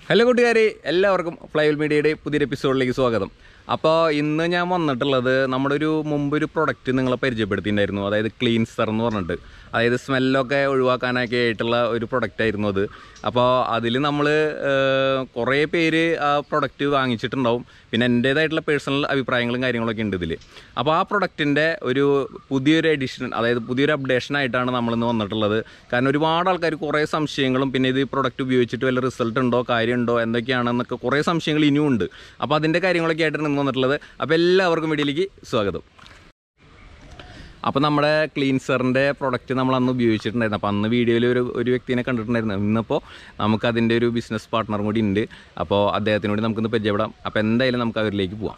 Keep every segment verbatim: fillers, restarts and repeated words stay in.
Hello കൂട്ടുകാരെ, എല്ലാവർക്കും Flywell മീഡിയയുടെ പുതിയൊരു എപ്പിസോഡിലേക്ക് സ്വാഗതം. അപ്പോൾ ഇന്ന് ഞാൻ വന്നിട്ടുള്ളത് നമ്മുടെ ഒരു മുമ്പൊരു പ്രൊഡക്റ്റ് നിങ്ങളെ പരിചയപ്പെടുത്തിയിട്ടുണ്ടായിരുന്നു. അതായത് ക്ലീൻസർ എന്ന് പറഞ്ഞിട്ട്, അതായത് സ്മെല്ലൊക്കെ ഒഴിവാക്കാനൊക്കെ ആയിട്ടുള്ള ഒരു പ്രൊഡക്റ്റ് ആയിരുന്നു അത്. അപ്പോൾ അതിൽ നമ്മൾ കുറേ പേര് ആ പ്രൊഡക്റ്റ് വാങ്ങിച്ചിട്ടുണ്ടാവും. പിന്നെ എൻ്റേതായിട്ടുള്ള പേഴ്സണൽ അഭിപ്രായങ്ങളും കാര്യങ്ങളൊക്കെ ഉണ്ട് ഇതിൽ. അപ്പോൾ ആ പ്രൊഡക്റ്റിൻ്റെ ഒരു പുതിയൊരു എഡിഷൻ, അതായത് പുതിയൊരു അപ്ഡേഷൻ ആയിട്ടാണ് നമ്മളിന്ന് വന്നിട്ടുള്ളത്. കാരണം ഒരുപാട് ആൾക്കാർ കുറേ സംശയങ്ങളും, പിന്നെ ഇത് പ്രൊഡക്റ്റ് ഉപയോഗിച്ചിട്ട് വല്ല റിസൾട്ട് ഉണ്ടോ, കാര്യമുണ്ടോ, എന്തൊക്കെയാണെന്നൊക്കെ കുറേ സംശയങ്ങൾ ഇനിയും ഉണ്ട്. അപ്പോൾ അതിൻ്റെ കാര്യങ്ങളൊക്കെ ആയിട്ടാണ് ഇന്ന് വന്നിട്ടുള്ളത്. അപ്പോൾ എല്ലാവർക്കും വീഡിയോയിലേക്ക് സ്വാഗതം. അപ്പോൾ നമ്മുടെ ക്ലീൻസറിൻ്റെ പ്രൊഡക്റ്റ് നമ്മൾ അന്ന് ഉപയോഗിച്ചിട്ടുണ്ടായിരുന്നു. അപ്പോൾ അന്ന് വീഡിയോയിൽ ഒരു ഒരു വ്യക്തിനെ കണ്ടിട്ടുണ്ടായിരുന്നു. ഇന്നിപ്പോൾ നമുക്ക് അതിൻ്റെ ഒരു ബിസിനസ് പാർട്ട്ണറും കൂടി ഉണ്ട്. അപ്പോൾ അദ്ദേഹത്തിനോട് നമുക്കിന്ന് പരിചയപ്പെടാം. അപ്പോൾ എന്തായാലും നമുക്ക് അവരിലേക്ക് പോവാം.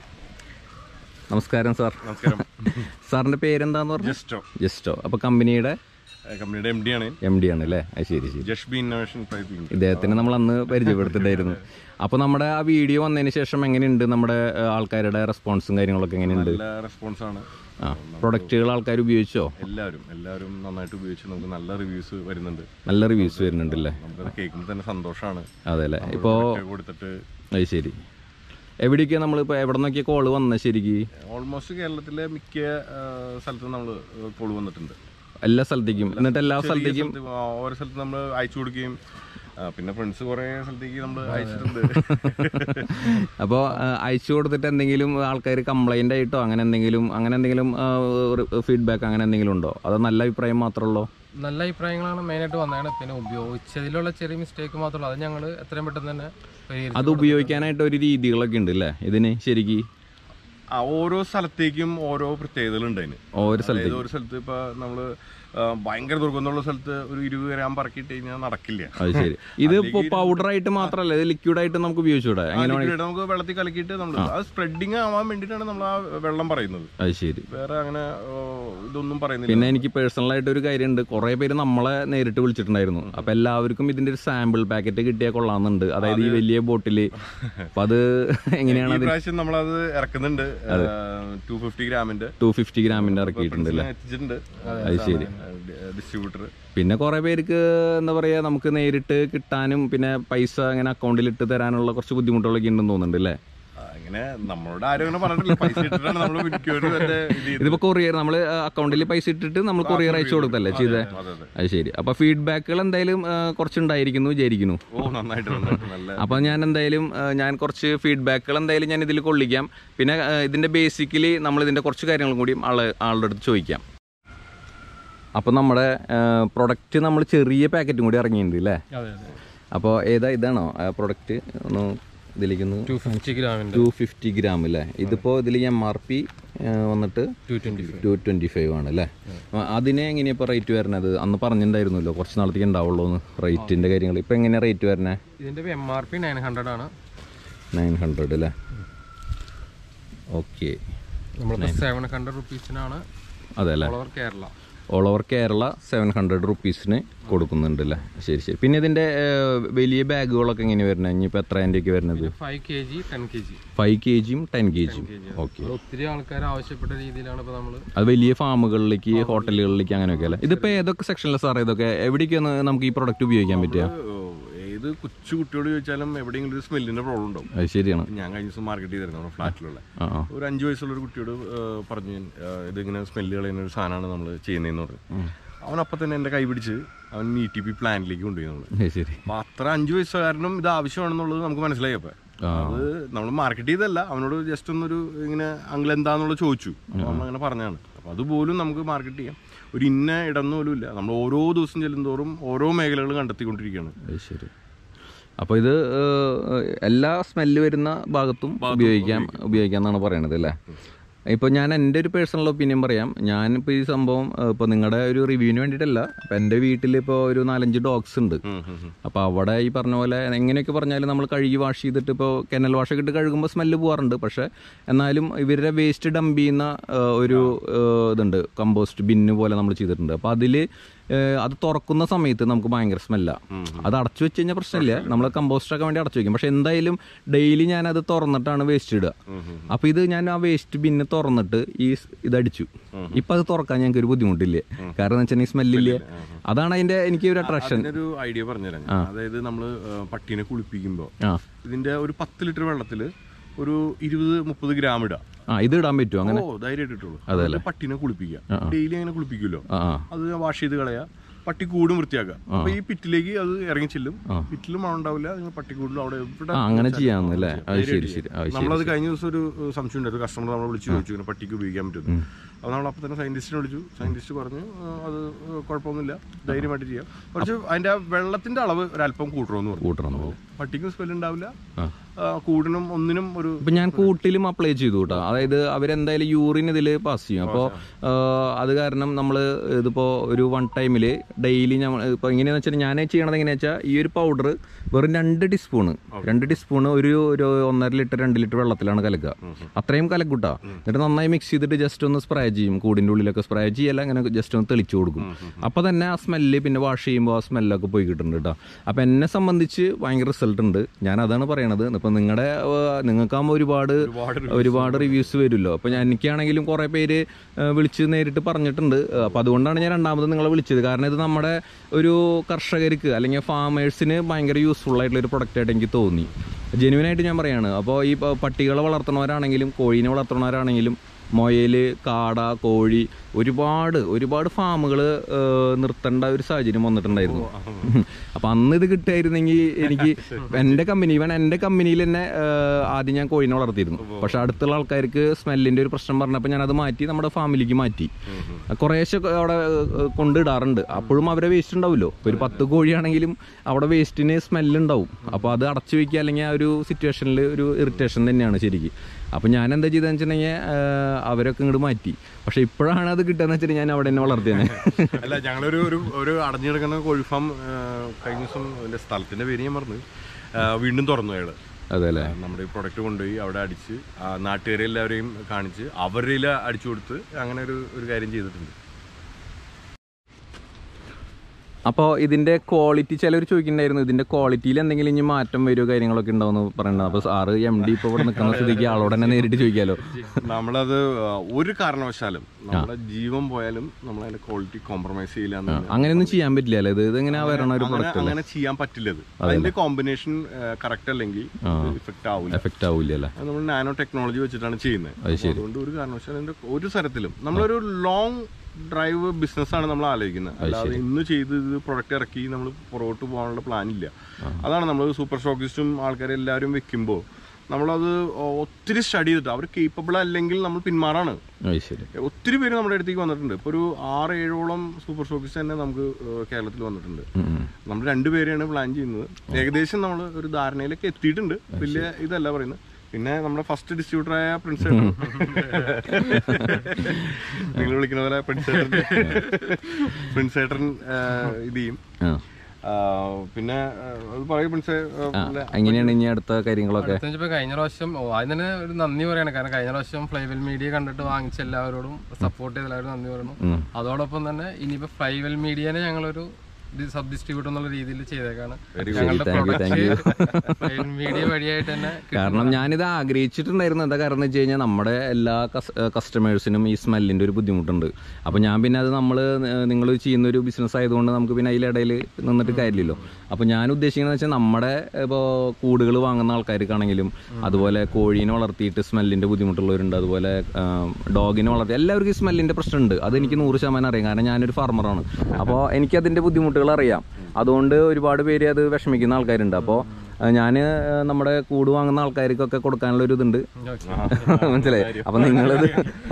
നമസ്കാരം സാർ. നമസ്കാരം. സാറിൻ്റെ പേരെന്താന്ന് പറഞ്ഞു? ജസ്റ്റോ. ജസ്റ്റോ. അപ്പോൾ കമ്പനിയുടെ കമ്പനിയുടെ എം ഡി ആണ്. എം ഡി ആണ് അല്ലേ? അത് ശരി ശരി. Just Innovation Private. ഇദ്ദേഹത്തിന് നമ്മൾ അന്ന് പരിചയപ്പെടുത്തിണ്ടായിരുന്നു. അപ്പോൾ നമ്മുടെ ആ വീഡിയോ വന്നതിന് ശേഷം എങ്ങനെയുണ്ട് നമ്മുടെ ആൾക്കാരുടെ റെസ്പോൺസും കാര്യങ്ങളൊക്കെ എങ്ങനെയുണ്ട്? നല്ല റെസ്പോൺസ് ആണ്. ആ, പ്രൊഡക്റ്റുകൾ ആൾക്കാർ ഉപയോഗിച്ചോ? എല്ലാവരും എല്ലാവരും നന്നായിട്ട് ഉപയോഗിച്ച് നമുക്ക് നല്ല റിവ്യൂസ് വരുന്നുണ്ട്. നല്ല റിവ്യൂസ് വരുന്നുണ്ടല്ലേ? നമുക്ക് കേൾക്കുമ്പോൾ തന്നെ സന്തോഷമാണ്. അതെ അല്ലേ? ഇപ്പോൾ കൊടുത്തിട്ട് അത് ശരി. എവിടേക്കാണ് നമ്മളിപ്പോൾ എവിടെ നിന്നൊക്കെയാണ് കോള് വന്നത്? ശരിക്കും ഓൾമോസ്റ്റ് കേരളത്തിലെ മിക്ക സ്ഥലത്തും നമ്മൾ കോള് വന്നിട്ടുണ്ട്. എല്ലാ സ്ഥലത്തേക്കും? എന്നിട്ട് എല്ലാ സ്ഥലത്തേക്കും ഓരോ സ്ഥലത്ത് നമ്മൾ അയച്ചു കൊടുക്കുകയും പിന്നെ ഫ്രണ്ട്സ് കുറേ സ്ഥലത്തേക്ക് നമ്മൾ അയച്ചിട്ടുണ്ട്. അപ്പോൾ അയച്ചു കൊടുത്തിട്ട് എന്തെങ്കിലും ആൾക്കാർ കംപ്ലൈൻ്റ് ആയിട്ടോ അങ്ങനെ എന്തെങ്കിലും അങ്ങനെ എന്തെങ്കിലും ഫീഡ്ബാക്ക് അങ്ങനെ എന്തെങ്കിലും ഉണ്ടോ? അതോ നല്ല അഭിപ്രായം മാത്രമേ ഉള്ളൂ? നല്ല അഭിപ്രായങ്ങളാണ് മെയിനായിട്ട് വന്നതാണ്. പിന്നെ ഉപയോഗിച്ചതിലുള്ള ചെറിയ മിസ്റ്റേക്ക് മാത്രമേ അത് ഞങ്ങൾ എത്രയും പെട്ടെന്ന് തന്നെ അത് ഉപയോഗിക്കാനായിട്ട് ഒരു രീതികളൊക്കെ ഉണ്ട് അല്ലേ ഇതിന്? ശരിക്കും ഓരോ സ്ഥലത്തേക്കും ഓരോ പ്രത്യേകതകളുണ്ട് അതിന്. ഓരോ സ്ഥലത്ത് ഒരു സ്ഥലത്ത് ഇപ്പൊ നമ്മള് ഭയങ്കര ദുർഗന്ധമുള്ള സ്ഥലത്ത് ഒരു ഇരുപത് ഗ്രാം പറക്കിട്ട് കഴിഞ്ഞാൽ നടക്കില്ല. അത് ശരി. ഇത് ഇപ്പൊ പൗഡർ ആയിട്ട് മാത്രമല്ല, ഇത് ലിക്വിഡ് ആയിട്ട് നമുക്ക് ഉപയോഗിച്ചൂടെ? നമുക്ക് വെള്ളത്തിൽ കലക്കിയിട്ട് നമ്മൾ അത് സ്പ്രെഡിങ് ആവാൻ വേണ്ടിയിട്ടാണ് നമ്മൾ ആ വെള്ളം പറയുന്നത്. അത് ശരി. വേറെ അങ്ങനെ ഇതൊന്നും പറയുന്നില്ല. പിന്നെ എനിക്ക് പേഴ്സണൽ ആയിട്ട് ഒരു കാര്യമുണ്ട്. കുറെ പേര് നമ്മളെ നേരിട്ട് വിളിച്ചിട്ടുണ്ടായിരുന്നു. അപ്പൊ എല്ലാവർക്കും ഇതിന്റെ ഒരു സാമ്പിൾ പാക്കറ്റ് കിട്ടിയാൽ കൊള്ളാമെന്നുണ്ട്. അതായത് ഈ വലിയ ബോട്ടില്. അപ്പൊ അത് എങ്ങനെയാണ്? പ്രാവശ്യം നമ്മളത് ഇറക്കുന്നുണ്ട്. ടു ഫിഫ്റ്റി ഗ്രാമിന്റെ ടു ഫിഫ്റ്റി ഗ്രാമിന്റെ ഇറക്കിയിട്ടുണ്ട് അല്ലേ? എത്തിച്ചിട്ടുണ്ട്. അത് ശരി. ഡിസ്ട്രിബ്യൂട്ടർ. പിന്നെ കുറെ പേർക്ക് എന്താ പറയാ, നമുക്ക് നേരിട്ട് കിട്ടാനും പിന്നെ പൈസ അങ്ങനെ അക്കൗണ്ടിൽ ഇട്ട് തരാനുള്ള കുറച്ച് ബുദ്ധിമുട്ടുകളൊക്കെ ഉണ്ടെന്ന് തോന്നുന്നുണ്ട് അല്ലേ? അങ്ങനെ നമ്മളോട് ആരും അങ്ങനെ പറഞ്ഞിട്ടില്ല. പൈസ ഇട്ടിട്ടാണ് നമ്മൾ ഇതിപ്പോ കൊറിയർ നമ്മൾ അക്കൗണ്ടിൽ പൈസ ഇട്ടിട്ട് നമ്മൾ കൊറിയർ അയച്ചു കൊടുത്തല്ലേ ചെയ്തേ? അത് ശരി. അപ്പൊ ഫീഡ്ബാക്കുകൾ എന്തായാലും കുറച്ചുണ്ടായിരിക്കുന്നു വിചാരിക്കുന്നു. ഓ നന്നായിട്ട്. അപ്പൊ ഞാൻ എന്തായാലും ഞാൻ കുറച്ച് ഫീഡ്ബാക്കുകൾ എന്തായാലും ഞാൻ ഇതിൽ കൊള്ളിക്കാം. പിന്നെ ഇതിന്റെ ബേസിക്കലി നമ്മൾ ഇതിന്റെ കുറച്ച് കാര്യങ്ങളും കൂടി ആള് ആളുടെ അടുത്ത് ചോദിക്കാം. അപ്പോൾ നമ്മുടെ പ്രൊഡക്റ്റ് നമ്മൾ ചെറിയ പാക്കറ്റും കൂടി ഇറങ്ങിയിട്ടുണ്ട് അല്ലേ? അപ്പോൾ ഏതാ? ഇതാണോ ആ പ്രൊഡക്റ്റ്? ഒന്ന് ഇതിലേക്കൊന്ന് ടു ഫിഫ്റ്റി ഗ്രാമിൻ്റെ ടു ഫിഫ്റ്റി ഗ്രാം അല്ലേ? ഇതിപ്പോൾ ഇതിൽ എം ആർ പി വന്നിട്ട് ടു ട്വൻറ്റി ഫൈവ് ആണ് അല്ലേ? അതിന് എങ്ങനെയാണ് ഇപ്പോൾ റേറ്റ് വരുന്നത്? അന്ന് പറഞ്ഞിട്ടുണ്ടായിരുന്നല്ലോ കുറച്ച് നാളത്തേക്ക് ഉണ്ടാവുള്ളൂ എന്ന് റേറ്റിൻ്റെ കാര്യങ്ങൾ. ഇപ്പോൾ എങ്ങനെയാണ് റേറ്റ് വരുന്നത്? ഇതിൻ്റെ M R P nine hundred ആണ്. നയൻ ഹൺഡ്രഡ് അല്ലേ? ഓക്കെ. നമ്മൾ സെവൻ ഹൺഡ്രഡ് റുപ്പീസിനാണ്. അതെ അല്ലേ? All over Kerala all over Kerala seven hundred റുപ്പീസിന് കൊടുക്കുന്നുണ്ട് അല്ലേ? ശരി ശരി. പിന്നെ ഇതിൻ്റെ വലിയ ബാഗുകളൊക്കെ എങ്ങനെ വരുന്നത്? ഇനിയിപ്പോൾ എത്ര അതിൻ്റെയൊക്കെ വരുന്നത്? Five K G ten K G five K ജിയും ടെൻ കെ ജിയും ഓക്കെ. ഒത്തിരി ആൾക്കാർ ആവശ്യപ്പെട്ട രീതിയിലാണ് ഇപ്പോൾ നമ്മൾ അത് വലിയ ഫാമുകളിലേക്ക്, ഹോട്ടലുകളിലേക്ക് അങ്ങനെയൊക്കെ അല്ലേ? ഇതിപ്പോൾ ഏതൊക്കെ സെക്ഷനിലാണ് സാർ? ഇതൊക്കെ എവിടേക്കാണ് നമുക്ക് ഈ പ്രൊഡക്റ്റ് ഉപയോഗിക്കാൻ പറ്റുക? ഏത് കൊച്ചു കുട്ടിയോട് ചോദിച്ചാലും എവിടെയെങ്കിലും ഒരു സ്മെല്ലിന്റെ പ്രോബ്ലം ഉണ്ടാവും. അത് ശരിയാണ്. ഞാൻ കഴിഞ്ഞ ദിവസം മാർക്കറ്റ് ചെയ്തിരുന്നു നമ്മുടെ ഫ്ലാറ്റിലുള്ള ഒരു അഞ്ചു വയസ്സുള്ള ഒരു കുട്ടിയോട് പറഞ്ഞു, ഇതിങ്ങനെ സ്മെല്ല് കളയുന്ന ഒരു സാധനമാണ് നമ്മൾ ചെയ്യുന്നതെന്ന് പറഞ്ഞു. അവനപ്പം തന്നെ എന്റെ കൈ പിടിച്ച് അവൻ ഇ ടി പി പ്ലാനിലേക്ക് കൊണ്ടുപോയി നമ്മൾ. ശരി. അപ്പൊ അത്ര അഞ്ചു വയസ്സുകാരനും ഇത് ആവശ്യമാണെന്നുള്ളത് നമുക്ക് മനസ്സിലായി. അപ്പൊ അത് നമ്മൾ മാർക്കറ്റ് ചെയ്തല്ല, അവനോട് ജസ്റ്റ് ഒന്നൊരു ഇങ്ങനെ അങ്കിൾ എന്താന്നുള്ളത് ചോദിച്ചു. നമ്മൾ അങ്ങനെ പറഞ്ഞാണ്. അപ്പൊ അതുപോലും നമുക്ക് മാർക്കറ്റ് ചെയ്യാം. ഒരു ഇന്ന ഇടം പോലും ഇല്ല. നമ്മൾ ഓരോ ദിവസം ചെല്ലുന്തോറും ഓരോ മേഖലകൾ കണ്ടെത്തിക്കൊണ്ടിരിക്കുകയാണ്. ശരി. അപ്പോൾ ഇത് എല്ലാ സ്മെല്ല് വരുന്ന ഭാഗത്തും ഉപയോഗിക്കാം ഉപയോഗിക്കാമെന്നാണ് പറയണത് അല്ലേ? ഇപ്പോൾ ഞാൻ എൻ്റെ ഒരു പേഴ്സണൽ ഒപ്പീനിയൻ പറയാം. ഞാനിപ്പോൾ ഈ സംഭവം ഇപ്പോൾ നിങ്ങളുടെ ഒരു റിവ്യൂവിന് വേണ്ടിയിട്ടല്ല. അപ്പോൾ എൻ്റെ വീട്ടിൽ ഇപ്പോൾ ഒരു നാലഞ്ച് ഡോഗ്സ് ഉണ്ട്. അപ്പോൾ അവിടെ ഈ പറഞ്ഞ പോലെ എങ്ങനെയൊക്കെ പറഞ്ഞാലും നമ്മൾ കഴുകി വാഷ് ചെയ്തിട്ട് ഇപ്പോൾ കെനൽ വാഷൊക്കെ ഇട്ട് കഴുകുമ്പോൾ സ്മെല്ല് പോകാറുണ്ട്. പക്ഷേ എന്നാലും ഇവരുടെ വേസ്റ്റ് ഡംപ് ചെയ്യുന്ന ഒരു ഇതുണ്ട്, കമ്പോസ്റ്റ് ബിന്ന് പോലെ നമ്മൾ ചെയ്തിട്ടുണ്ട്. അപ്പോൾ അതിൽ അത് തുറക്കുന്ന സമയത്ത് നമുക്ക് ഭയങ്കര സ്മെല്ലാണ്. അത് അടച്ചു വെച്ച് കഴിഞ്ഞാൽ പ്രശ്നമില്ല, നമ്മൾ കമ്പോസ്റ്റൊക്കെ വേണ്ടി അടച്ചു വെക്കും. പക്ഷെ എന്തായാലും ഡെയിലി ഞാനത് തുറന്നിട്ടാണ് വേസ്റ്റ് ഇടുക. അപ്പോൾ ഇത് ഞാൻ ആ വേസ്റ്റ് പിന്നെ തുറന്നിട്ട് ഈ ഇതടിച്ചു. ഇപ്പം അത് തുറക്കാൻ ഞങ്ങൾക്ക് ഒരു ബുദ്ധിമുട്ടില്ലേ, കാരണം എന്ന് വെച്ചാൽ സ്മെല്ലില്ലേ. അതാണ് അതിന്റെ എനിക്ക് ഒരു അട്രാക്ഷൻ. ഒരു ഐഡിയ പറഞ്ഞുതരാം. അതായത് നമ്മള് പട്ടീനെ കുളിപ്പിക്കുമ്പോൾ ഇതിന്റെ ഒരു പത്ത് ലിറ്റർ വെള്ളത്തില് ഒരു ഇരുപത് മുപ്പത് ഗ്രാം ഇടാം. ആ ഇത് ഇടാൻ പറ്റുമോ? അങ്ങനെ ധൈര്യം ഇട്ടിട്ടുള്ളൂ. അതല്ലേ പട്ടീനെ കുളിപ്പിക്കുക, ഡെയിലി അങ്ങനെ കുളിപ്പിക്കുമല്ലോ, അത് വാഷ് ചെയ്ത് കളയാ, പട്ടിക്കൂടും വൃത്തിയാക്കുക. അപ്പൊ ഈ പിറ്റിലേക്ക് അത് ഇറങ്ങി ചെല്ലും, പിറ്റിലും മണം ഉണ്ടാവില്ല, നിങ്ങൾ പട്ടിക്കൂടിലും അവിടെ അങ്ങനെ ചെയ്യാമെന്നല്ലേ. നമ്മളത് കഴിഞ്ഞ ദിവസം ഒരു സംശയം ഉണ്ടായിരുന്നു, കസ്റ്റമർ നമ്മളെ വിളിച്ച് ചോദിച്ചു ഇങ്ങനെ പട്ടിക്ക് ഉപയോഗിക്കാൻ പറ്റുന്നു. അപ്പോൾ നമ്മൾ അപ്പം തന്നെ സയന്റിസ്റ്റിനെ വിളിച്ചു. സയന്റിസ്റ്റ് പറഞ്ഞു അത് കുഴപ്പമൊന്നുമില്ല, ധൈര്യമായിട്ട് ചെയ്യാം. കുറച്ച് അതിന്റെ വെള്ളത്തിന്റെ അളവ് ഒരല്പം കൂട്ടണമെന്ന് പറഞ്ഞു. കൂട്ടണം, പട്ടിക്കും സ്മെൽ ഉണ്ടാവില്ല, കൂടിനും ഒന്നിനും ഒരു. ഇപ്പൊ ഞാൻ കൂട്ടിലും അപ്ലൈ ചെയ്തു കേട്ടോ. അതായത് അവരെന്തായാലും യൂറിൻ ഇതിൽ പാസ് ചെയ്യും. അപ്പോൾ അത് കാരണം നമ്മൾ ഇതിപ്പോ ഒരു വൺ ടൈമില് ഡെയിലി നമ്മൾ ഇപ്പൊ എങ്ങനെയാന്ന് വെച്ചാൽ ഞാൻ ചെയ്യണത് എങ്ങനെയാ വെച്ചാൽ ഈ ഒരു പൗഡർ വെറും രണ്ട് ടീസ്പൂണ് രണ്ട് ടീസ്പൂണ് ഒരു ഒരു ഒന്നര ലിറ്റർ രണ്ട് ലിറ്റർ വെള്ളത്തിലാണ് കലക്കുക. അത്രയും കലക്കൂട്ടാ. എന്നിട്ട് നന്നായി മിക്സ് ചെയ്തിട്ട് ജസ്റ്റ് ഒന്ന് സ്പ്രേ ചെയ്യും, കൂടിന്റെ ഉള്ളിലൊക്കെ സ്പ്രേ ചെയ്യല്ല, അങ്ങനെ ജസ്റ്റ് ഒന്ന് തെളിച്ചു കൊടുക്കും. അപ്പൊ തന്നെ ആ സ്മെല്ല് പിന്നെ വാഷ് ചെയ്യുമ്പോൾ ആ സ്മെല്ലൊക്കെ പോയി കിട്ടുന്നുണ്ട് കേട്ടോ. അപ്പൊ എന്നെ സംബന്ധിച്ച് ഭയങ്കര റിസൾട്ട് ഉണ്ട്. ഞാൻ അതാണ് പറയണത്. ഇപ്പൊ നിങ്ങളുടെ നിങ്ങൾക്കാകുമ്പോൾ ഒരുപാട് ഒരുപാട് റിവ്യൂസ് വരുമല്ലോ. അപ്പൊ ഞാൻ എനിക്കാണെങ്കിലും കുറെ പേര് വിളിച്ച് നേരിട്ട് പറഞ്ഞിട്ടുണ്ട്. അപ്പൊ അതുകൊണ്ടാണ് ഞാൻ രണ്ടാമത് നിങ്ങളെ വിളിച്ചത്. കാരണം ഇത് നമ്മുടെ ഒരു കർഷകർക്ക് അല്ലെങ്കിൽ ഫാമേഴ്സിന് ഭയങ്കര യൂസ്ഫുൾ ആയിട്ടുള്ള ഒരു പ്രൊഡക്റ്റ് ആയിട്ട് എനിക്ക് തോന്നി. ജെന്യുവനായിട്ട് ഞാൻ പറയാണ്. അപ്പോൾ ഈ പട്ടികളെ വളർത്തുന്നവരാണെങ്കിലും കോഴീനെ വളർത്തുന്നവരാണെങ്കിലും മുയൽ, കാട, കോഴി ഒരുപാട് ഒരുപാട് ഫാമുകൾ നിർത്തേണ്ട ഒരു സാഹചര്യം വന്നിട്ടുണ്ടായിരുന്നു. അപ്പം അന്ന് ഇത് കിട്ടുമായിരുന്നെങ്കിൽ എനിക്ക് എൻ്റെ കമ്പനി ഇവൻ എൻ്റെ കമ്പനിയിൽ തന്നെ ആദ്യം ഞാൻ കോഴീനെ വളർത്തിയിരുന്നു. പക്ഷെ അടുത്തുള്ള ആൾക്കാർക്ക് സ്മെല്ലിൻ്റെ ഒരു പ്രശ്നം പറഞ്ഞപ്പോൾ ഞാനത് മാറ്റി നമ്മുടെ ഫാമിലിക്ക് മാറ്റി. കുറേശ്ശെ അവിടെ കൊണ്ടിടാറുണ്ട്. അപ്പോഴും അവരെ വേസ്റ്റ് ഉണ്ടാവുമല്ലോ. ഒരു പത്ത് കോഴിയാണെങ്കിലും അവിടെ വേസ്റ്റിന് സ്മെല്ലുണ്ടാവും. അപ്പോൾ അത് അടച്ചു വയ്ക്കുക അല്ലെങ്കിൽ ആ ഒരു സിറ്റുവേഷനിൽ ഒരു ഇറിറ്റേഷൻ തന്നെയാണ് ശരിക്കും. അപ്പം ഞാൻ എന്താ ചെയ്തതെന്ന് വെച്ചിട്ടുണ്ടെങ്കിൽ അവരൊക്കെ ഇങ്ങോട്ട് മാറ്റി. പക്ഷെ ഇപ്പോഴാണ് അത് കിട്ടുകയെന്ന് വെച്ചിട്ട് ഞാൻ അവിടെ തന്നെ വളർത്തിയാണ്. അല്ല, ഞങ്ങളൊരു ഒരു ഒരു അടഞ്ഞു കിടക്കുന്ന കോഴി ഫാം കഴിഞ്ഞ ദിവസം എൻ്റെ സ്ഥലത്തിൻ്റെ പേര് ഞാൻ പറഞ്ഞു വീണ്ടും തുറന്നു. അയാൾ അതെല്ലേ നമ്മുടെ ഈ പ്രൊഡക്റ്റ് കൊണ്ടുപോയി അവിടെ അടിച്ച് നാട്ടുകാരെ എല്ലാവരെയും കാണിച്ച് അവരിൽ അടിച്ചു കൊടുത്ത് അങ്ങനെ ഒരു ഒരു കാര്യം ചെയ്തിട്ടുണ്ട്. അപ്പോൾ ഇതിൻ്റെ ക്വാളിറ്റി ചിലർ ചോദിക്കുന്നുണ്ടായിരുന്നു, ഇതിൻ്റെ ക്വാളിറ്റിയിൽ എന്തെങ്കിലും ഇനി മാറ്റം വരുമോ കാര്യങ്ങളൊക്കെ ഉണ്ടാവുമെന്ന് പറയുന്നത്. അപ്പോൾ സാറ് എം ഡി ഇപ്പോൾ ഇവിടെ നിൽക്കുന്ന സ്ഥിതിക്ക് ആളോട് തന്നെ നേരിട്ട് ചോദിക്കാമല്ലോ. നമ്മളത് ഒരു കാരണവശാലും നമ്മുടെ ജീവൻ പോയാലും നമ്മൾ അതിന്റെ ക്വാളിറ്റി കോംപ്രമൈസ് ചെയ്യില്ല. അങ്ങനെയൊന്നും ചെയ്യാൻ പറ്റില്ല അല്ലേ? ഇത് ഇതെങ്ങനെ വരണ ഒരു പ്രൊഡക്റ്റ് അങ്ങനെ ചെയ്യാൻ പറ്റില്ല. ഇത് അതിന്റെ കോമ്പിനേഷൻ കറക്റ്റ് അല്ലെങ്കിൽ എഫക്ട് ആവില്ല എഫക്ട് ആവില്ല. നമ്മൾ നാനോ ടെക്നോളജി വെച്ചിട്ടാണ് ചെയ്യുന്നത്. അതുകൊണ്ട് ഒരു കാരണവശാലും ഒരു തരത്തിലും നമ്മളൊരു ലോങ് ഡ്രൈവ് ബിസിനസ്സാണ് നമ്മൾ ആലോചിക്കുന്നത്. അല്ലാതെ ഇന്ന് ചെയ്ത് ഇത് പ്രൊഡക്റ്റ് ഇറക്കി നമ്മൾ പുറകോട്ട് പോകാനുള്ള പ്ലാൻ ഇല്ല. അതാണ് നമ്മൾ സൂപ്പർ സ്റ്റോക്കിസ്റ്റും ആൾക്കാരെ എല്ലാവരും വെക്കുമ്പോൾ നമ്മളത് ഒത്തിരി സ്റ്റഡി ചെയ്തിട്ട് അവർ കേപ്പബിൾ അല്ലെങ്കിൽ നമ്മൾ പിന്മാറാണ്. ഒത്തിരി പേര് നമ്മുടെ അടുത്തേക്ക് വന്നിട്ടുണ്ട്. ഇപ്പോൾ ഒരു ആറ് ഏഴോളം സൂപ്പർ സ്റ്റോക്കിസ്റ്റ് തന്നെ നമുക്ക് കേരളത്തിൽ വന്നിട്ടുണ്ട്. നമ്മൾ രണ്ടുപേരെയാണ് പ്ലാൻ ചെയ്യുന്നത്. ഏകദേശം നമ്മൾ ഒരു ധാരണയിലൊക്കെ എത്തിയിട്ടുണ്ട്. വലിയ ഇതല്ല പറയുന്നത്. പിന്നെ നമ്മുടെ ഫസ്റ്റ് ഡിസ്ട്രിബ്യൂട്ടറായ പ്രിൻസ് ഏട്ടൻ, നിങ്ങൾ വിളിക്കുന്ന പോലെ പ്രിൻസ് ഏട്ടൻ പ്രിൻസ് ഏട്ടൻ ഇത് ചെയ്യും. പിന്നെ എങ്ങനെയാണ് ഇനി അടുത്ത കാര്യങ്ങളൊക്കെ? കഴിഞ്ഞ പ്രാവശ്യം ആദ്യം തന്നെ ഒരു നന്ദി പറയാണ്. കാരണം കഴിഞ്ഞ പ്രാവശ്യം ഫ്ലൈവെൽ മീഡിയ കണ്ടിട്ട് വാങ്ങിച്ച എല്ലാവരോടും സപ്പോർട്ട് ചെയ്ത എല്ലാവരും നന്ദി പറയുന്നു. അതോടൊപ്പം തന്നെ ഇനിയിപ്പോ ഫ്ലൈവെൽ മീഡിയനെ ഞങ്ങളൊരു സബ് ഡിസ്ട്രിബ്യൂട്ടർ എന്നുള്ള രീതിയിൽ ചെയ്തേക്കാണ് മീഡിയ വഴിയായിട്ട് തന്നെ. കാരണം ഞാനിത് ആഗ്രഹിച്ചിട്ടുണ്ടായിരുന്നു. എന്താ കാരണം എന്ന് വെച്ച് കഴിഞ്ഞാൽ നമ്മുടെ എല്ലാ കസ്റ്റമേഴ്സിനും ഈ സ്മെല്ലിൻ്റെ ഒരു ബുദ്ധിമുട്ടുണ്ട്. അപ്പോൾ ഞാൻ പിന്നെ അത് നമ്മൾ നിങ്ങൾ ചെയ്യുന്ന ഒരു ബിസിനസ് ആയതുകൊണ്ട് നമുക്ക് പിന്നെ അതിലിടയിൽ നിന്നിട്ട് കാര്യമില്ലല്ലോ. അപ്പോൾ ഞാൻ ഉദ്ദേശിക്കുന്നത് വെച്ചാൽ നമ്മുടെ ഇപ്പോൾ കൂടുകൾ വാങ്ങുന്ന ആൾക്കാർക്കാണെങ്കിലും അതുപോലെ കോഴീനെ വളർത്തിയിട്ട് സ്മെല്ലിൻ്റെ ബുദ്ധിമുട്ടുള്ളവരുണ്ട്, അതുപോലെ ഡോഗിനെ വളർത്തി എല്ലാവർക്കും ഈ സ്മെല്ലിൻ്റെ പ്രശ്നമുണ്ട്. അതെനിക്ക് നൂറ് ശതമാനം അറിയാം. കാരണം ഞാനൊരു ഫാർമറാണ്. അപ്പോൾ എനിക്കതിൻ്റെ ബുദ്ധിമുട്ടുകൾ അറിയാം. അതുകൊണ്ട് ഒരുപാട് പേര് അത് വിഷമിക്കുന്ന ആൾക്കാരുണ്ട്. അപ്പോൾ ഞാൻ നമ്മുടെ കൂട് വാങ്ങുന്ന ആൾക്കാർക്കൊക്കെ കൊടുക്കാനുള്ള ഒരു ഇതുണ്ട്, മനസ്സിലായി? അപ്പൊ നിങ്ങളത്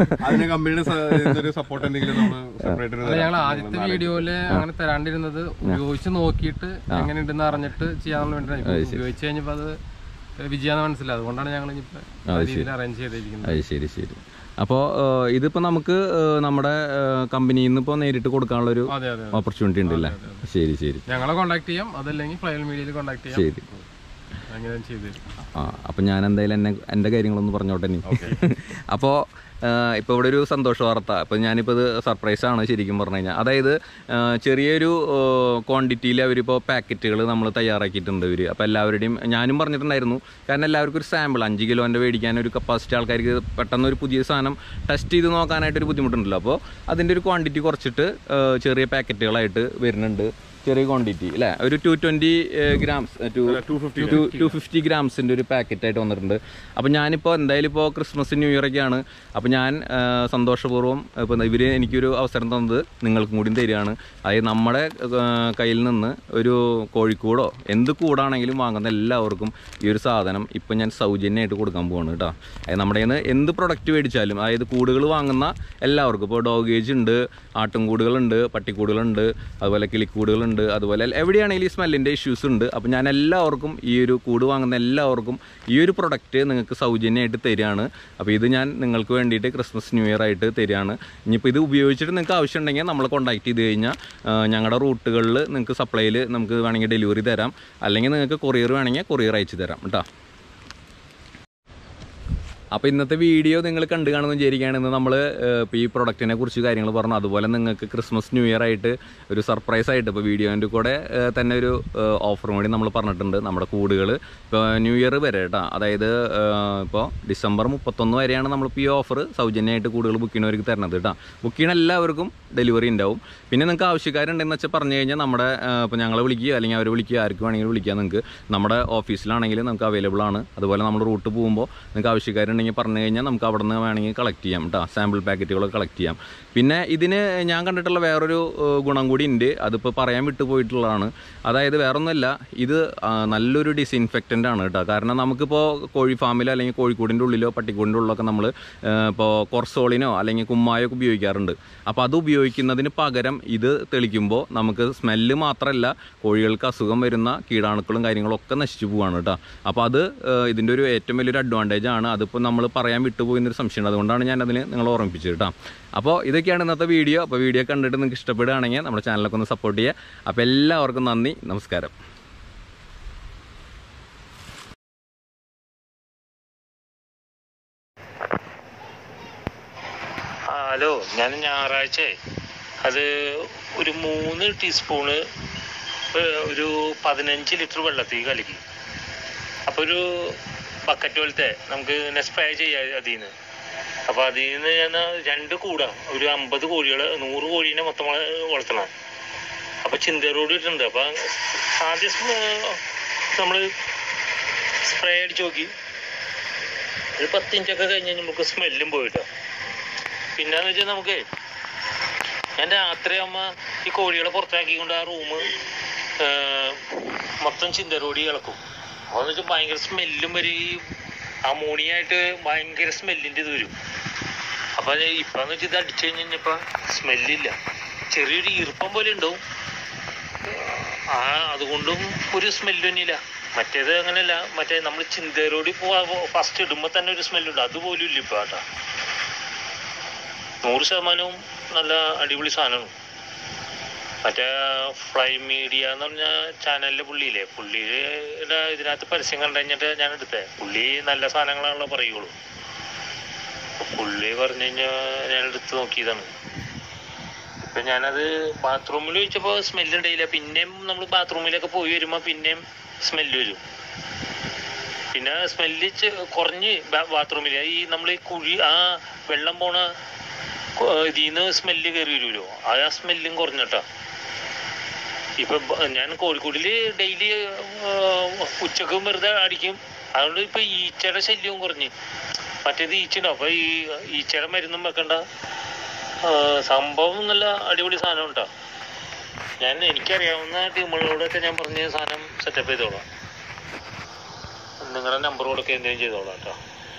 ഞങ്ങൾ ആദ്യത്തെ വീഡിയോയില് അങ്ങനെ തരാണ്ടിരുന്നത് ഉപയോഗിച്ച് നോക്കിയിട്ട് എങ്ങനെയുണ്ടെന്ന് അറിഞ്ഞിട്ട് ചെയ്യാനുള്ള വേണ്ടി ഉപയോഗിച്ച് കഴിഞ്ഞപ്പോ അത് വിജയാന്ന് മനസ്സിലായി. അതുകൊണ്ടാണ് ഞങ്ങൾ അറേഞ്ച് ചെയ്തിരിക്കുന്നത്. ശരി ശരി. അപ്പോൾ ഇതിപ്പോൾ നമുക്ക് നമ്മുടെ കമ്പനിയിൽ നിന്ന് ഇപ്പോൾ നേരിട്ട് കൊടുക്കാനുള്ളൊരു ഓപ്പർച്യൂണിറ്റി ഉണ്ടല്ലേ? ശരി ശരി. ഞങ്ങളെ കോൺടാക്ട് ചെയ്യാം, അതല്ലെങ്കിൽ ഫ്ലൈവെൽ മീഡിയയിൽ കോൺടാക്ട് ചെയ്യാം. ശരി. ആ അപ്പം ഞാൻ എന്തായാലും എന്നെ എൻ്റെ കാര്യങ്ങളൊന്ന് പറഞ്ഞോട്ടെ. ഇനി അപ്പോൾ ഇപ്പോൾ ഇവിടെ ഒരു സന്തോഷ വാർത്ത. അപ്പോൾ ഞാനിപ്പോൾ ഇത് സർപ്രൈസാണ് ശരിക്കും പറഞ്ഞു കഴിഞ്ഞാൽ. അതായത് ചെറിയൊരു ക്വാണ്ടിറ്റിയിൽ അവരിപ്പോൾ പാക്കറ്റുകൾ നമ്മൾ തയ്യാറാക്കിയിട്ടുണ്ട് ഇവർ. അപ്പോൾ എല്ലാവരുടെയും ഞാനും പറഞ്ഞിട്ടുണ്ടായിരുന്നു, കാരണം എല്ലാവർക്കും ഒരു സാമ്പിൾ അഞ്ച് കിലോൻ്റെ മേടിക്കാൻ ഒരു കപ്പാസിറ്റി ആൾക്കാർക്ക് പെട്ടെന്ന് ഒരു പുതിയ സാധനം ടെസ്റ്റ് ചെയ്ത് നോക്കാനായിട്ടൊരു ബുദ്ധിമുട്ടുണ്ടല്ലോ. അപ്പോൾ അതിൻ്റെ ഒരു ക്വാണ്ടിറ്റി കുറച്ചിട്ട് ചെറിയ പാക്കറ്റുകളായിട്ട് വരുന്നുണ്ട്. ചെറിയ ക്വാണ്ടിറ്റി അല്ലേ, ഒരു two twenty grams two two fifty ഗ്രാംസിൻ്റെ ഒരു പാക്കറ്റായിട്ട് വന്നിട്ടുണ്ട്. അപ്പോൾ ഞാനിപ്പോൾ എന്തായാലും ഇപ്പോൾ ക്രിസ്മസ് ന്യൂ ഇയർ ഒക്കെയാണ്. അപ്പോൾ ഞാൻ സന്തോഷപൂർവ്വം ഇപ്പോൾ ഇവർ എനിക്കൊരു അവസരം തന്നത് നിങ്ങൾക്കും കൂടി തരികയാണ്. അതായത് നമ്മുടെ കയ്യിൽ നിന്ന് ഒരു കോഴിക്കൂടോ എന്ത് കൂടാണെങ്കിലും വാങ്ങുന്ന എല്ലാവർക്കും ഈ ഒരു സാധനം ഇപ്പോൾ ഞാൻ സൗജന്യമായിട്ട് കൊടുക്കാൻ പോവാണ് കേട്ടോ. അതായത് നമ്മുടെ കയ്യിൽ നിന്ന് എന്ത് പ്രൊഡക്റ്റ് മേടിച്ചാലും, അതായത് കൂടുകൾ വാങ്ങുന്ന എല്ലാവർക്കും, ഇപ്പോൾ ഡോഗേജ് ഉണ്ട്, ആട്ടുംകൂടുകളുണ്ട്, പട്ടിക്കൂടുകളുണ്ട്, അതുപോലെ കിളിക്കൂടുകളുണ്ട്, അതുപോലെ എവിടെയാണെങ്കിലും ഈ സ്മെല്ലിൻ്റെ ഇഷ്യൂസ് ഉണ്ട്. അപ്പോൾ ഞാൻ എല്ലാവർക്കും ഈ ഒരു കൂട് വാങ്ങുന്ന എല്ലാവർക്കും ഈ ഒരു പ്രൊഡക്റ്റ് നിങ്ങൾക്ക് സൗജന്യമായിട്ട് തരികയാണ്. അപ്പോൾ ഇത് ഞാൻ നിങ്ങൾക്ക് വേണ്ടിയിട്ട് ക്രിസ്മസ് ന്യൂ ഇയർ ആയിട്ട് തരികയാണ്. ഇനിയിപ്പോൾ ഇത് ഉപയോഗിച്ചിട്ട് നിങ്ങൾക്ക് ആവശ്യമുണ്ടെങ്കിൽ നമ്മൾ കോൺടാക്ട് ചെയ്ത് കഴിഞ്ഞാൽ ഞങ്ങളുടെ റൂട്ടുകളിൽ നിങ്ങൾക്ക് സപ്ലൈയിൽ നമുക്ക് വേണമെങ്കിൽ ഡെലിവറി തരാം, അല്ലെങ്കിൽ നിങ്ങൾക്ക് കൊറിയർ വേണമെങ്കിൽ കൊറിയർ അയച്ചു തരാം കേട്ടോ. അപ്പോൾ ഇന്നത്തെ വീഡിയോ നിങ്ങൾ കണ്ടു കാണുമെന്ന് വിചാരിക്കുകയാണെന്ന് നമ്മൾ ഇപ്പോൾ ഈ പ്രൊഡക്റ്റിനെ കുറിച്ച് കാര്യങ്ങൾ പറഞ്ഞു. അതുപോലെ നിങ്ങൾക്ക് ക്രിസ്മസ് ന്യൂ ഇയർ ആയിട്ട് ഒരു സർപ്രൈസ് ആയിട്ട് ഇപ്പോൾ വീഡിയോൻ്റെ കൂടെ തന്നെ ഒരു ഓഫറും കൂടി നമ്മൾ പറഞ്ഞിട്ടുണ്ട്. നമ്മുടെ കൂടുകൾ ഇപ്പോൾ ന്യൂ ഇയർ വരെ കേട്ടോ, അതായത് ഇപ്പോൾ ഡിസംബർ മുപ്പത്തൊന്ന് വരെയാണ് നമ്മളിപ്പോൾ ഈ ഓഫർ സൗജന്യമായിട്ട് കൂടുകൾ ബുക്ക് ചെയ്യുന്നവർക്ക് തരുന്നത് കേട്ടോ. ബുക്ക് ചെയ്യുന്ന എല്ലാവർക്കും ഡെലിവറി ഉണ്ടാവും. പിന്നെ നിങ്ങൾക്ക് ആവശ്യക്കാരുണ്ടെന്ന് വെച്ചാൽ പറഞ്ഞു കഴിഞ്ഞാൽ നമ്മുടെ ഇപ്പോൾ ഞങ്ങളെ വിളിക്കുക അല്ലെങ്കിൽ അവർ വിളിക്കുക, ആർക്ക് വേണമെങ്കിലും വിളിക്കുക. നിങ്ങൾക്ക് നമ്മുടെ ഓഫീസിലാണെങ്കിൽ നമുക്ക് അവൈലബിൾ ആണ്. അതുപോലെ നമ്മൾ റൂട്ട് പോകുമ്പോൾ നിങ്ങൾക്ക് ആവശ്യക്കാരുണ്ടെങ്കിൽ പറഞ്ഞു കഴിഞ്ഞാൽ നമുക്ക് അവിടെ നിന്ന് വേണമെങ്കിൽ കളക്ട് ചെയ്യാം കേട്ടോ, സാമ്പിൾ പാക്കറ്റുകളൊക്കെ കളക്ട് ചെയ്യാം. പിന്നെ ഇതിന് ഞാൻ കണ്ടിട്ടുള്ള വേറൊരു ഗുണം കൂടി ഉണ്ട്, അതിപ്പോൾ പറയാൻ വിട്ടു പോയിട്ടുള്ളതാണ്. അതായത് വേറൊന്നുമല്ല, ഇത് നല്ലൊരു ഡിസിൻഫെക്റ്റൻ്റ് ആണ് കേട്ടോ. കാരണം നമുക്കിപ്പോൾ കോഴി ഫാമിലോ അല്ലെങ്കിൽ കോഴിക്കൂടിൻ്റെ ഉള്ളിലോ പട്ടിക്കൂടിൻ്റെ ഉള്ളിലൊക്കെ നമ്മൾ ഇപ്പോൾ കൊർസോളിനോ അല്ലെങ്കിൽ കുമ്മായോ ഒക്കെ ഉപയോഗിക്കാറുണ്ട്. അപ്പോൾ അത് ഉപയോഗിക്കുന്നതിന് പകരം ഇത് തെളിക്കുമ്പോൾ നമുക്ക് സ്മെല്ല് മാത്രമല്ല, കോഴികൾക്ക് അസുഖം വരുന്ന കീടാണുക്കളും കാര്യങ്ങളൊക്കെ നശിച്ചു പോവാണ് കേട്ടോ. അപ്പോൾ അത് ഇതിൻ്റെ ഒരു ഏറ്റവും വലിയൊരു അഡ്വാൻറ്റേജ് ആണ്. അതിപ്പോൾ നമ്മൾ പറയാൻ വിട്ടുപോയെന്നൊരു സംശയമുണ്ട്, അതുകൊണ്ടാണ് ഞാനതിന് നിങ്ങൾ ഓർമ്മിപ്പിച്ചത് കേട്ടോ. അപ്പോൾ ഇതൊക്കെയാണ് ഇന്നത്തെ വീഡിയോ. അപ്പോൾ വീഡിയോ കണ്ടിട്ട് നിങ്ങൾക്ക് ഇഷ്ടപ്പെടുകയാണെങ്കിൽ നമ്മുടെ ചാനലൊക്കെ ഒന്ന് സപ്പോർട്ട് ചെയ്യുക. അപ്പോൾ എല്ലാവർക്കും നന്ദി, നമസ്കാരം. ഹലോ, ഞാൻ ഞായറാഴ്ച അത് ഒരു മൂന്ന് ടീസ്പൂണ് ഒരു പതിനഞ്ച് ലിറ്റർ വെള്ളത്തിൽ കലക്കി, അപ്പോൾ ഒരു ബക്കറ്റ് പോലത്തെ നമുക്ക് സ്പ്രേ ചെയ്യാം അതിൽ നിന്ന്. അപ്പോൾ അതിൽ നിന്ന് ഞാൻ രണ്ട് കൂടാ ഒരു അമ്പത് കോഴികൾ നൂറ് കോഴീനെ മൊത്തം വളർത്തണം. അപ്പോൾ ചിന്തയോട് ഇട്ടുണ്ട്. അപ്പം ആദ്യം നമ്മൾ സ്പ്രേ അടിച്ച് നോക്കി, ഒരു പത്തിഞ്ചൊക്കെ കഴിഞ്ഞ് നമുക്ക് സ്മെല്ലും പോയിട്ടോ. പിന്നെന്ന് വെച്ചാൽ നമുക്ക് ഞാൻ രാത്രി ആകുമ്പോൾ ഈ കോഴികളെ പുറത്താക്കിക്കൊണ്ട് ആ റൂം മൊത്തം ചിന്തരോടി ഇളക്കും. അതെന്ന് വെച്ചാൽ ഭയങ്കര സ്മെല്ലും വരും, ഈ അമോണിയായിട്ട് ഭയങ്കര സ്മെല്ലിൻ്റെ ഇത് വരും. അപ്പം ഇപ്പന്ന് വെച്ചാൽ ഇത് അടിച്ചു കഴിഞ്ഞ് കഴിഞ്ഞപ്പോൾ സ്മെല്ലില്ല, ചെറിയൊരു ഈർപ്പം പോലെ ഉണ്ടാവും. ആ അതുകൊണ്ടും ഒരു സ്മെല്ല് തന്നെയില്ല. മറ്റേത് അങ്ങനെയല്ല, മറ്റേ നമ്മൾ ചിന്തരോടി ഫസ്റ്റ് ഇടുമ്പോൾ തന്നെ ഒരു സ്മെല്ലുണ്ട്, അതുപോലും ഇല്ല ഇപ്പം കേട്ടോ. നൂറ് ശതമാനവും നല്ല അടിപൊളി സാധനമാണ്. മറ്റേ ഫ്ലൈ മീഡിയ എന്ന് പറഞ്ഞ ചാനലിലെ പുള്ളിയില്ലേ, പുള്ളിയുടെ ഇതിനകത്ത് പരസ്യം കണ്ടു കഴിഞ്ഞിട്ട് ഞാൻ എടുത്തേ. പുള്ളി നല്ല സാധനങ്ങളാണല്ലോ പറയുള്ളൂ. പുള്ളി പറഞ്ഞു കഴിഞ്ഞാൽ ഞാൻ എടുത്ത് നോക്കിയതാണ്. ഇപ്പം ഞാനത് ബാത്റൂമിൽ വെച്ചപ്പോൾ സ്മെല്ല് ഉണ്ടായില്ല. പിന്നെയും നമ്മൾ ബാത്റൂമിലൊക്കെ പോയി വരുമ്പോൾ പിന്നെയും സ്മെല്ല് വരും. പിന്നെ സ്മെല്ല് കുറഞ്ഞ് ബാത്റൂമിൽ ഈ നമ്മൾ ഈ കുഴി ആ വെള്ളം പോണ ഇതിൽ നിന്ന് സ്മെല്ല് കയറി വരുമല്ലോ, ആ സ്മെല്ലും കുറഞ്ഞിട്ടാ. ഇപ്പൊ ഞാൻ കോഴിക്കോടിൽ ഡെയിലി ഉച്ചക്കും വെറുതെ അടിക്കും, അതുകൊണ്ട് ഇപ്പൊ ഈച്ചയുടെ ശല്യവും കുറഞ്ഞ്. മറ്റേത് ഈച്ചയുണ്ടോ, അപ്പൊ ഈ ഈച്ചയുടെ മരുന്നും വെക്കണ്ട. സംഭവം നല്ല അടിപൊളി സാധനം ഉണ്ടാ. ഞാൻ എനിക്കറിയാവുന്ന ടീമുകളോടൊക്കെ ഞാൻ പറഞ്ഞ സാധനം സെറ്റപ്പ് ചെയ്തോളാം. നിങ്ങളുടെ നമ്പറോടൊക്കെ എന്തെങ്കിലും ചെയ്തോളാം കേട്ടോ.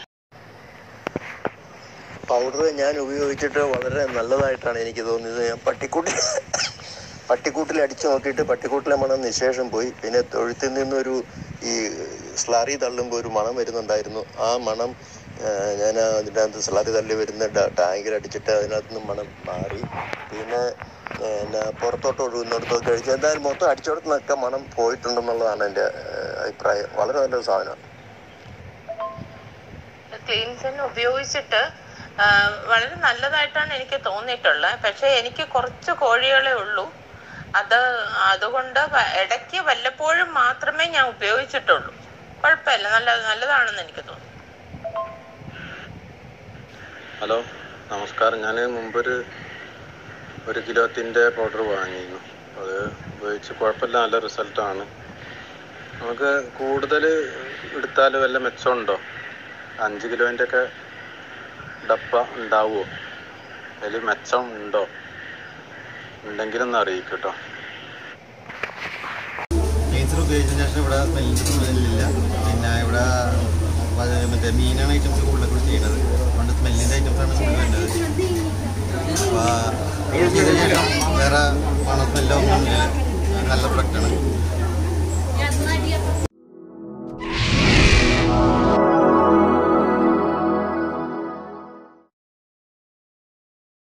പൗഡർ ഞാൻ ഉപയോഗിച്ചിട്ട് വളരെ നല്ലതായിട്ടാണ് എനിക്ക് തോന്നിയത്. ഞാൻ പട്ടിക്കൂട്ടിൽ പട്ടിക്കൂട്ടിൽ അടിച്ചു നോക്കിയിട്ട് പട്ടിക്കൂട്ടിലെ മണം നിശേഷം പോയി. പിന്നെ തൊഴുത്തിൽ നിന്നൊരു ഈ സ്ലറി തള്ളുമ്പോൾ ഒരു മണം വരുന്നുണ്ടായിരുന്നു. ആ മണം ഞാൻ അതിൻ്റെ അകത്ത് സ്ലറി തള്ളി വരുന്ന ടാങ്കിൽ അടിച്ചിട്ട് അതിനകത്ത് നിന്ന് മണം മാറി. പിന്നെ പിന്നെ പുറത്തോട്ട് ഒഴുകുന്നിടത്തൊക്കെ കഴിച്ച് എന്തായാലും മൊത്തം അടിച്ചോടത്ത് നിന്നൊക്കെ മണം പോയിട്ടുണ്ടെന്നുള്ളതാണ് എൻ്റെ അഭിപ്രായം. വളരെ നല്ലൊരു സാധനമാണ്. ക്ലീൻസർ ഉപയോഗിച്ചിട്ട് വളരെ നല്ലതായിട്ടാണ് എനിക്ക് തോന്നിയിട്ടുള്ളത്. പക്ഷേ എനിക്ക് കുറച്ച് കോഴികളെ ഉള്ളൂ. അത് അതുകൊണ്ട് ഇടയ്ക്ക് വല്ലപ്പോഴും മാത്രമേ ഞാൻ ഉപയോഗിച്ചിട്ടുള്ളൂ. കുഴപ്പമില്ല, നല്ല നല്ലതാണെന്ന് എനിക്ക് തോന്നുന്നു. ഹലോ, നമസ്കാരം. ഞാൻ മുമ്പൊരു ഒരു കിലോത്തിൻ്റെ പൗഡർ വാങ്ങിയിരുന്നു. അത് ഉപയോഗിച്ച് കുഴപ്പമില്ല, നല്ല റിസൾട്ടാണ്. നമുക്ക് കൂടുതൽ എടുത്താൽ വല്ല മെച്ചമുണ്ടോ? അഞ്ച് കിലോൻ്റെ ഒക്കെ ഡപ്പ ഉണ്ടാവുമോ? അതിൽ മെച്ചം ഉണ്ടോ? ഉണ്ടെങ്കിലൊന്ന് അറിയിക്കും കേട്ടോ. ക്ലീൻസർ ഉപയോഗിച്ചതിന് ശേഷം ഇവിടെ സ്മെല്ലിൻ്റെ സ്മെല്ലില്ല. പിന്നെ ഇവിടെ മറ്റേ മീനാണ് ഐറ്റംസ് കൂടുതൽ കൂടി ചെയ്യുന്നത്. അതുകൊണ്ട് സ്മെല്ലിൻ്റെ ഐറ്റംസാണ് കൂടുതൽ വരുന്നത്. അപ്പോൾ ചെയ്തതിന് ശേഷം വേറെ മണം സ്മെല്ലോ ഒന്നും നല്ല പ്രൊഡക്റ്റാണ്.